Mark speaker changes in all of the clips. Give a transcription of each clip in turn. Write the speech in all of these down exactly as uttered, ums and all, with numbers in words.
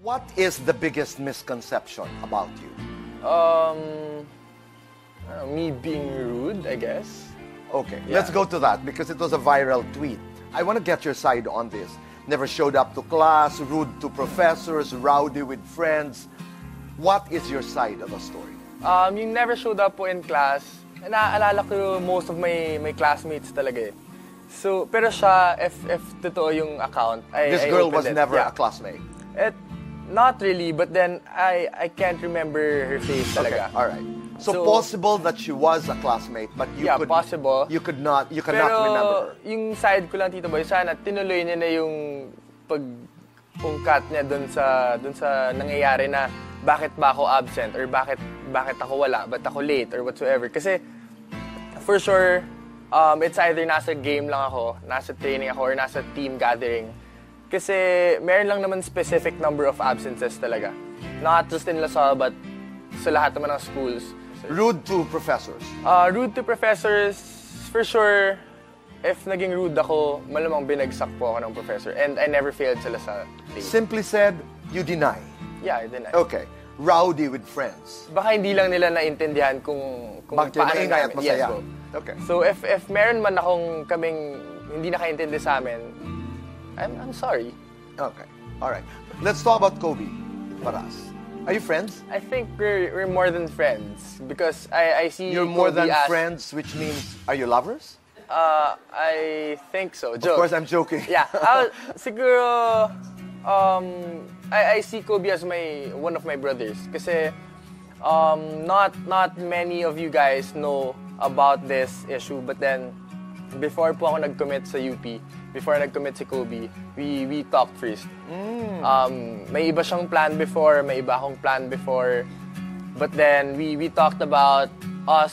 Speaker 1: What is the biggest misconception about you?
Speaker 2: Um, uh, me being rude, I guess.
Speaker 1: Okay,
Speaker 2: Yeah.
Speaker 1: let's go to that because it was a viral tweet. I want to get your side on this. Never showed up to class, rude to professors, rowdy with friends. What is your side of the story?
Speaker 2: Um, yung never showed up po in class, naaalala ko most of my my classmates talaga eh. So, pero siya, if, if totoo yung account, I
Speaker 1: This
Speaker 2: I
Speaker 1: girl
Speaker 2: opened
Speaker 1: was
Speaker 2: it.
Speaker 1: never
Speaker 2: Yeah.
Speaker 1: a classmate.
Speaker 2: It, not really, but then I I can't remember her face talaga.
Speaker 1: Okay, all right. So,
Speaker 2: So-
Speaker 1: possible that she was a classmate, but you
Speaker 2: Yeah,
Speaker 1: could
Speaker 2: possible.
Speaker 1: you could not you cannot
Speaker 2: Pero
Speaker 1: remember her.
Speaker 2: yung side ko lang, Tito Boy, sana tinuloy niya na yung pag-ungkat niya dun sa dun sa nangyayari na bakit ba ako absent or bakit bakit ako wala, ba't ako late or whatsoever. Kasi for sure, um, it's either nasa game lang ako, nasa training ako, or nasa team gathering. Kasi meron lang naman specific number of absences talaga. Not just in Lasal, but sa lahat naman ng schools.
Speaker 1: Rude to professors.
Speaker 2: Uh, rude to professors, for sure, if naging rude ako, malamang binagsak po ako ng professor. And I never failed sa Lasal.
Speaker 1: Simply said, you deny.
Speaker 2: Yeah, I deny.
Speaker 1: Okay. Rowdy with friends.
Speaker 2: Baka hindi lang nila naintindihan kung, kung
Speaker 1: Bakit
Speaker 2: paano
Speaker 1: maingay at
Speaker 2: namin.
Speaker 1: masaya.
Speaker 2: Yes, po.
Speaker 1: Okay.
Speaker 2: So if if meron man akong kaming hindi nakaintindi sa amin, I'm, I'm sorry.
Speaker 1: Okay. All right. Let's talk about Kobe Paras. Are you friends?
Speaker 2: I think we're, we're more than friends because I, I see
Speaker 1: You're more
Speaker 2: Kobe
Speaker 1: than
Speaker 2: as,
Speaker 1: friends, which means, are you lovers?
Speaker 2: Uh, I think so. Joke.
Speaker 1: Of course, I'm joking.
Speaker 2: Yeah. I'll, siguro, um, I, I see Kobe as my one of my brothers. Kasi um, not not many of you guys know about this issue. But then, before po ako nag-commit sa U P, before nag-commit si Kobe, we we talked first.
Speaker 1: Mm.
Speaker 2: Um, may iba siyang plan before, may iba akong plan before. But then, we we talked about us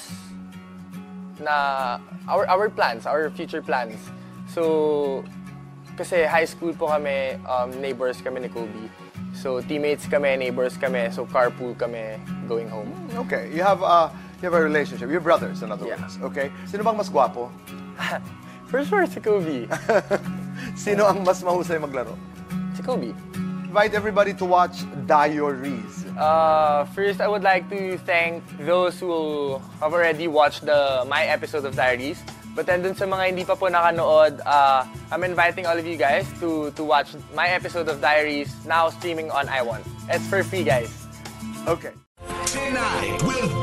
Speaker 2: na our our plans, our future plans. So, kasi high school po kami, um, neighbors kami ni Kobe. So, teammates kami, neighbors kami, so carpool kami going home.
Speaker 1: Okay, you have a you have a relationship. You're brothers, in other
Speaker 2: Yeah.
Speaker 1: words. Okay. Sino bang mas gwapo?
Speaker 2: For sure, si Kobe.
Speaker 1: Sino ang mas mahusay maglaro?
Speaker 2: Si Kobe.
Speaker 1: Invite everybody to watch Diaries.
Speaker 2: Uh, first, I would like to thank those who have already watched the my episode of Diaries. But then dun sa mga hindi pa po nakanood, uh, I'm inviting all of you guys to to watch my episode of Diaries now streaming on iWant. It's for free, guys.
Speaker 1: Okay.
Speaker 3: Tonight with